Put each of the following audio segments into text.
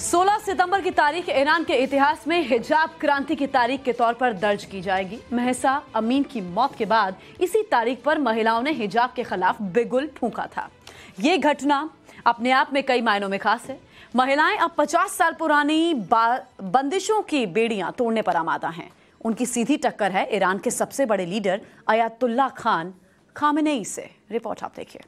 16 सितंबर की तारीख ईरान के इतिहास में हिजाब क्रांति की तारीख के तौर पर दर्ज की जाएगी। महसा अमीन की मौत के बाद इसी तारीख पर महिलाओं ने हिजाब के खिलाफ बिगुल फूंका था। ये घटना अपने आप में कई मायनों में खास है। महिलाएं अब 50 साल पुरानी बंदिशों की बेड़ियां तोड़ने पर आमादा हैं। उनकी सीधी टक्कर है ईरान के सबसे बड़े लीडर अयातुल्ला खान खामेनेई से। रिपोर्ट आप देखिए।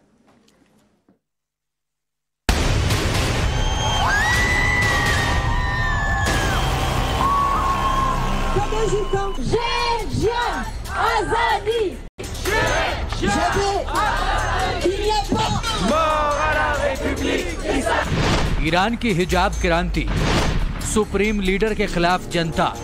ईरान की हिजाब क्रांति, सुप्रीम लीडर के खिलाफ जनता।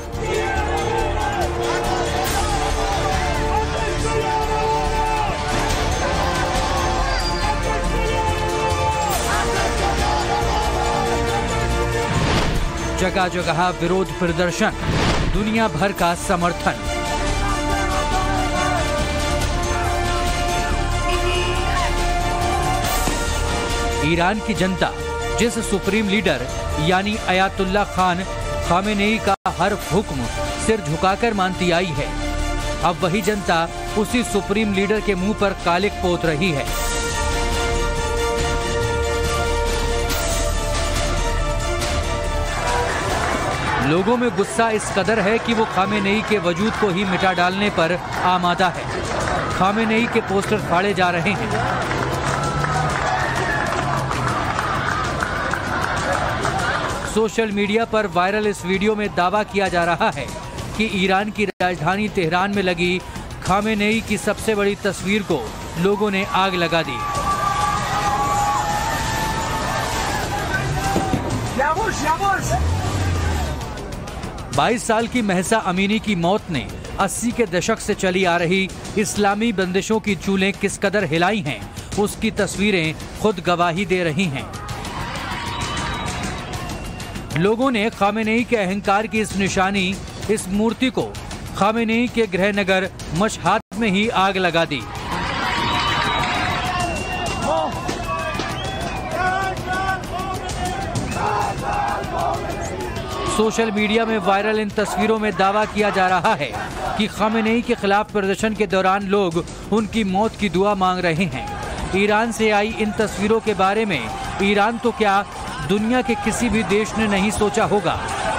जगह जगह विरोध प्रदर्शन, दुनिया भर का समर्थन। ईरान की जनता जिस सुप्रीम लीडर यानी अयातुल्ला खान खामेनेई का हर हुक्म सिर झुकाकर मानती आई है, अब वही जनता उसी सुप्रीम लीडर के मुंह पर कालिक पोत रही है। लोगों में गुस्सा इस कदर है कि वो खामेनेई के वजूद को ही मिटा डालने पर आमादा है। खामेनेई के पोस्टर फाड़े जा रहे हैं। सोशल मीडिया पर वायरल इस वीडियो में दावा किया जा रहा है कि ईरान की राजधानी तेहरान में लगी खामेनेई की सबसे बड़ी तस्वीर को लोगों ने आग लगा दी। बाईस साल की महसा अमीनी की मौत ने 80 के दशक से चली आ रही इस्लामी बंदिशों की चूलें किस कदर हिलाई हैं, उसकी तस्वीरें खुद गवाही दे रही हैं। लोगों ने खामेनेई के अहंकार की इस निशानी, इस मूर्ति को खामेनेई के गृहनगर मशहाद में ही आग लगा दी। सोशल मीडिया में वायरल इन तस्वीरों में दावा किया जा रहा है कि खामेनेई के खिलाफ प्रदर्शन के दौरान लोग उनकी मौत की दुआ मांग रहे हैं। ईरान से आई इन तस्वीरों के बारे में ईरान तो क्या, दुनिया के किसी भी देश ने नहीं सोचा होगा।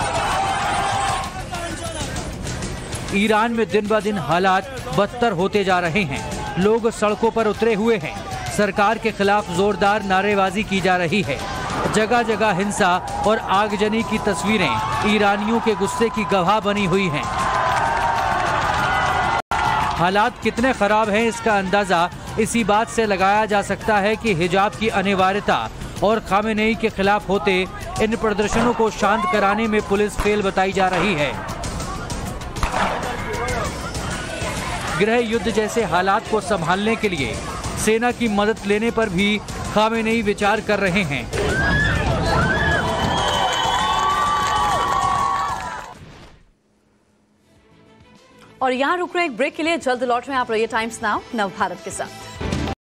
ईरान में दिन ब दिन हालात बदतर होते जा रहे हैं। लोग सड़कों पर उतरे हुए हैं। सरकार के खिलाफ जोरदार नारेबाजी की जा रही है। जगह जगह हिंसा और आगजनी की तस्वीरें ईरानियों के गुस्से की गवाह बनी हुई हैं। हालात कितने खराब हैं इसका अंदाजा इसी बात से लगाया जा सकता है कि हिजाब की अनिवार्यता और खामेनेई के खिलाफ होते इन प्रदर्शनों को शांत कराने में पुलिस फेल बताई जा रही है। गृह युद्ध जैसे हालात को संभालने के लिए सेना की मदद लेने पर भी खामेनेई विचार कर रहे हैं। और यहाँ रुक रहे एक ब्रेक के लिए, जल्द लौट रहे हैं। आप रहिए टाइम्स नाउ नव भारत के साथ।